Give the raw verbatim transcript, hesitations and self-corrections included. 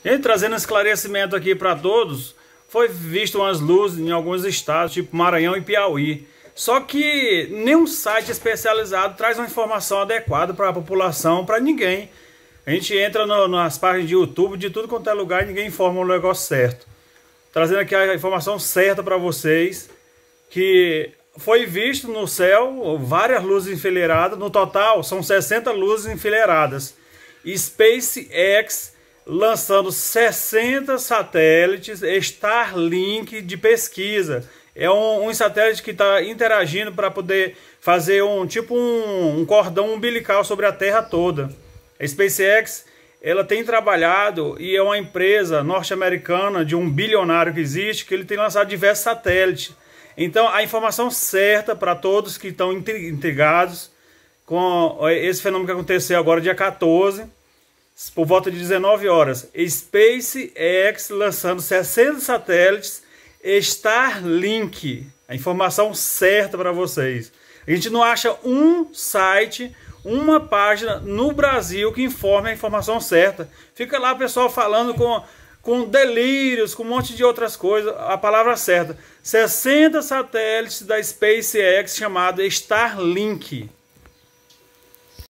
E trazendo esclarecimento aqui para todos, foi visto umas luzes em alguns estados, tipo Maranhão e Piauí. Só que nenhum site especializado traz uma informação adequada para a população, para ninguém. A gente entra no, nas páginas de YouTube, de tudo quanto é lugar, e ninguém informa o negócio certo. Trazendo aqui a informação certa para vocês, que foi visto no céu várias luzes enfileiradas, no total são sessenta luzes enfileiradas. SpaceX lançando sessenta satélites Starlink de pesquisa. É um, um satélite que está interagindo para poder fazer um tipo um, um cordão umbilical sobre a Terra toda. A SpaceX ela tem trabalhado e é uma empresa norte-americana de um bilionário que existe, que ele tem lançado diversos satélites. Então a informação certa para todos que estão intrigados com esse fenômeno que aconteceu agora dia quatorze, por volta de dezenove horas, SpaceX lançando sessenta satélites Starlink. A informação certa para vocês. A gente não acha um site, uma página no Brasil que informe a informação certa. Fica lá o pessoal falando com, com delírios, com um monte de outras coisas. A palavra certa: sessenta satélites da SpaceX chamado Starlink.